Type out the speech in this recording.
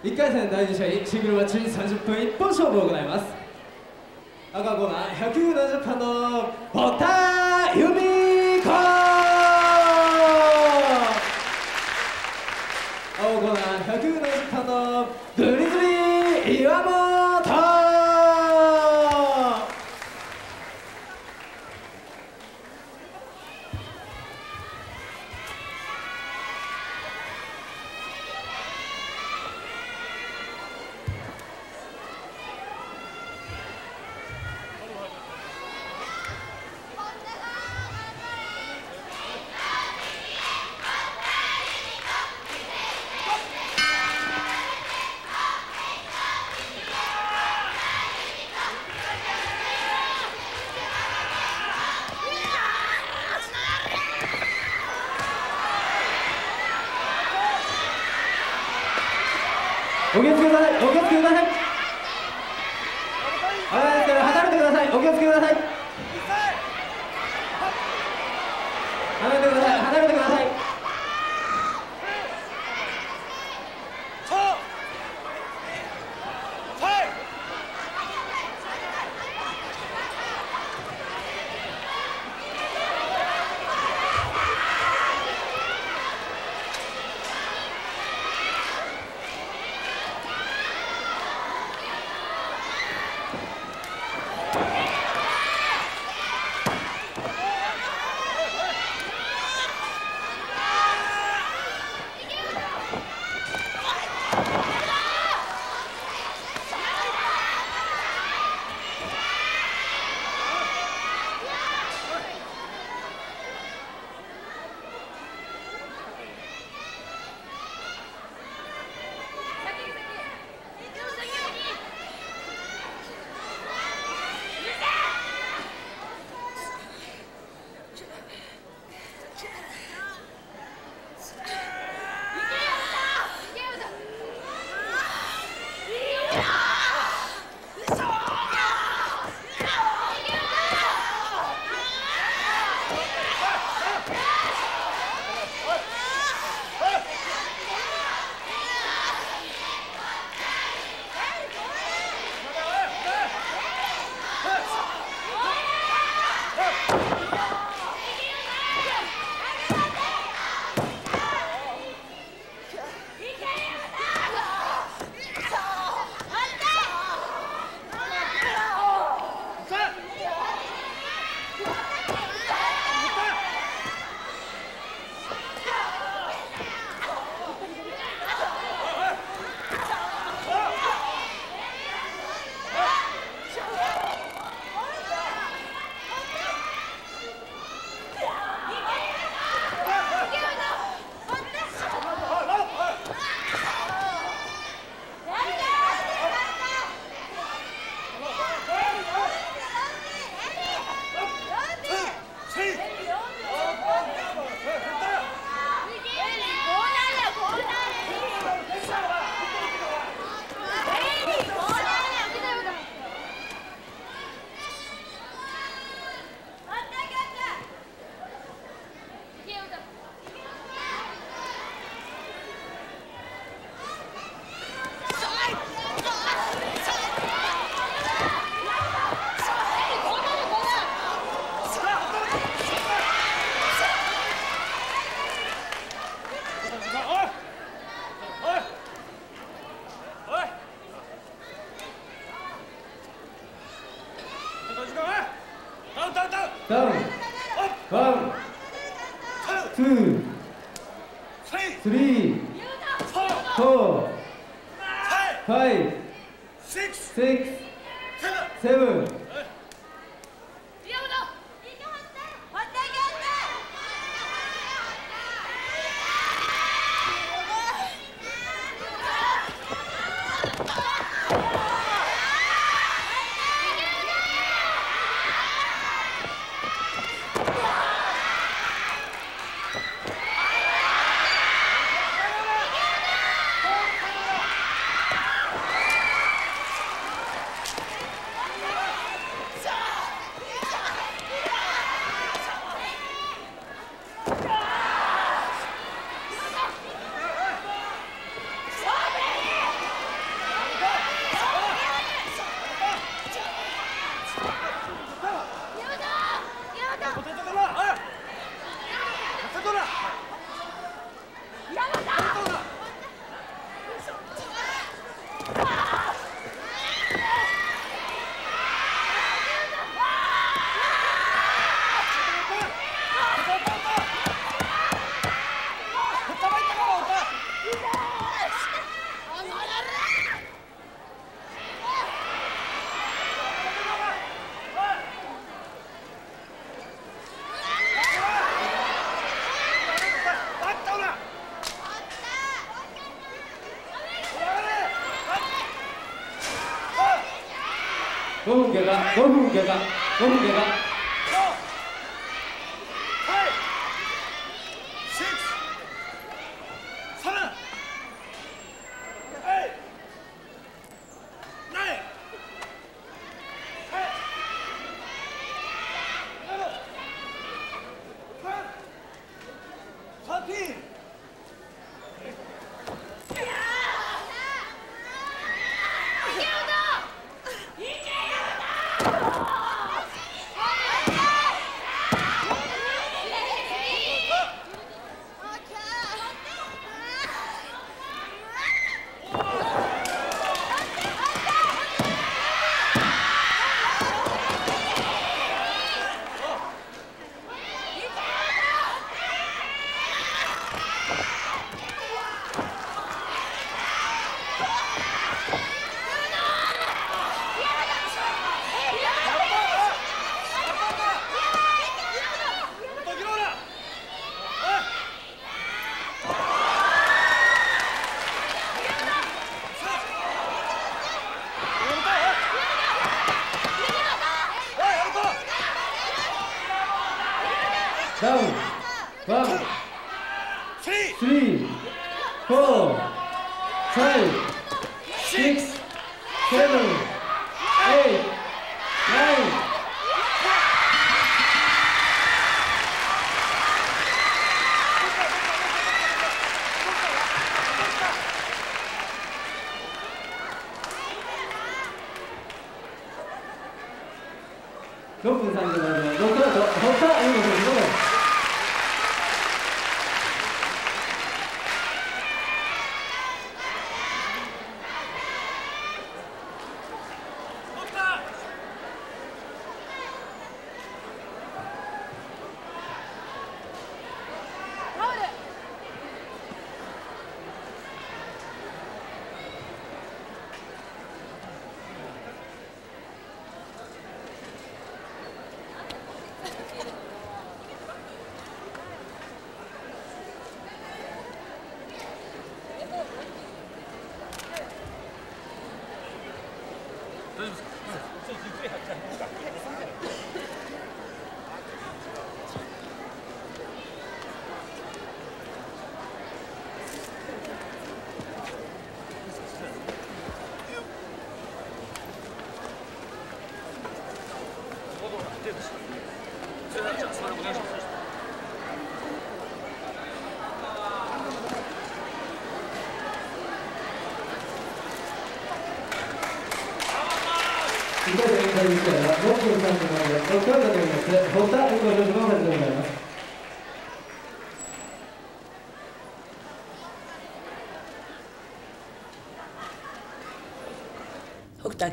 1回戦第2試合シングルマッチ30分一本勝負を行います。赤コーナー170番の堀田由美子、青コーナー170番のグリズリー岩本。お気をつけください。お気をつけください。離れてください。お気をつけください。離れてください。離れてください。ダウン、ワン、ツー、スリー、フォー、ファイブ、シックス、セブン。 5分経過、5分経過、5分経過。ダウン、1、3、4、5、6、7、8、9。6分30秒で6アウト、堀田優吾選手の1回戦開始から6分30秒で6アウトとなりまして、堀田優吾選手の勝ちでございます。 北斗